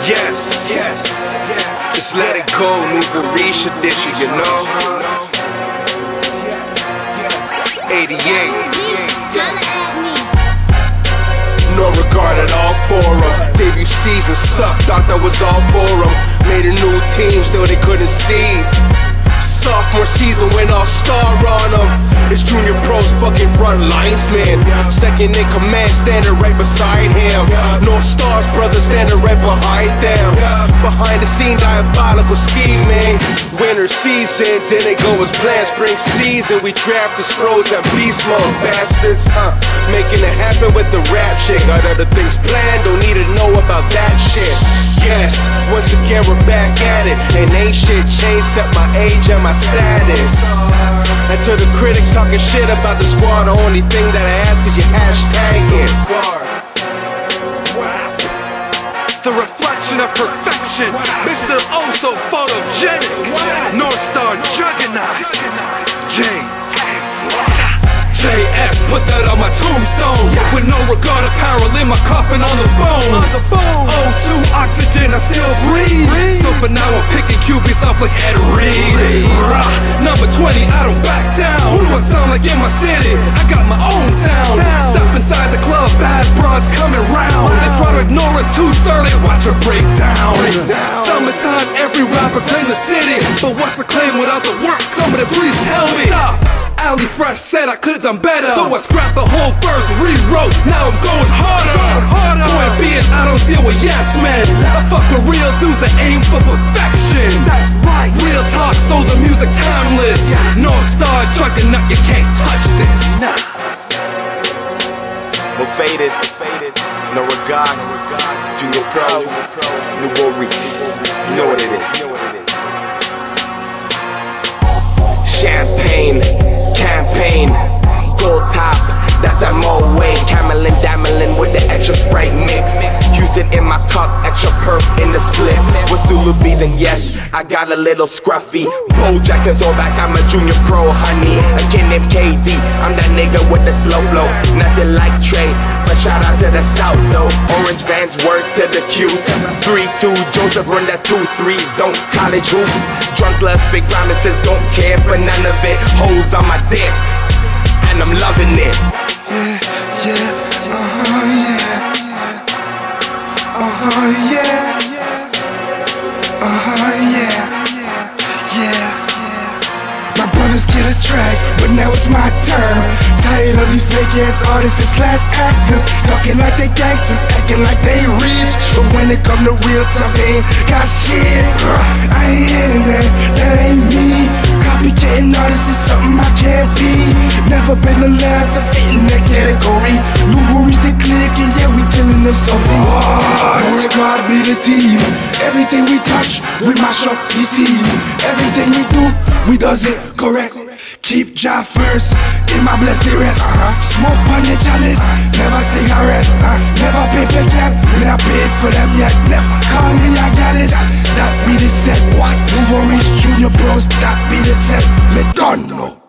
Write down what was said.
Yes, just let it go, Nouveau Riche edition, you know. 88. No regard at all for them. Debut season sucked, thought that was all for them. Made a new team, still they couldn't see. Sophomore season went all-star on them. It's Junior Pro's fucking front linesman. Second in command, standing right beside him. North Stars brothers standing right behind them. Behind the scene, diabolical scheming. Winter season, didn't go as planned. Spring season, we drafted Sproles and beast mode bastards. Making it happen with the rap shit. Got other things planned, don't need to know about that shit. Yes, once again we're back at it. And ain't shit changed except my age and my status. And to the critics talking shit about the squad, the only thing that I ask is you hashtagging. The reflection of perfection, Mr. Oh so photogenic, North Star Juggernaut, JS, put that on my tombstone. With no regard apparel in my coffin on the bones. O2 oxygen, I still breathe. So for now I'm picking QBs off like Ed Reed. Number 20, I don't back down. Who do I sound like in my city? I got my own sound. Step inside the club, bad broads coming round. They try to ignore us too thoroughly, watch her break down. Summertime, every rapper claim the city, but what's the claim without the work? Somebody please tell me. Stop. Ali Fresh said I could've done better, so I scrapped the whole verse, rewrote, now I'm going harder. Point being, I don't deal with yes men. I fuck with real dudes that aim for perfection. That's right. Real talk, so the music timeless. North Star Juggernaut, you can't touch this. We're faded, no regard. Junior Pro, Nouveau Riche. You know what it is. Champagne, campaign, gold top, that's that Moe way. Camelin, damelin with the extra Sprite mix. Use it in my cup, extra perp in the split. With Zulu bees and yes, I got a little scruffy. Bojack and Zorback, I'm a Junior Pro, honey. A kid named KD, I'm that nigga with the slow flow. Nothing like Trey, but shout out to the South though. Orange Vans work to the Q's. 3-2, Joseph run that 2-3 zone. College hoops, drunk loves, fake promises, don't care for none of it. Hoes on my dick, and I'm loving it. My brothers kill his track, but now it's my turn. Tired of these fake ass artists and slash actors, talking like they gangsters, acting like they rich, but when it come to real talk, they ain't got shit. I ain't in that, that ain't me. Copycatting artists is something I can't be. Never been allowed to fit in that category. Nouveau Riche, they clicking, yeah, we killing them so far. God be the team. Everything we touch, we mash up the scene. Everything we do, we does it correct. Keep Jah first, in my blessed rest. Smoke on the chalice, never cigarette. Never pay for cab, we not pay for them yet. Never call me a gallus, that be the set. What? Nouveau Riche, Junior Pros, that be the set. Me done now.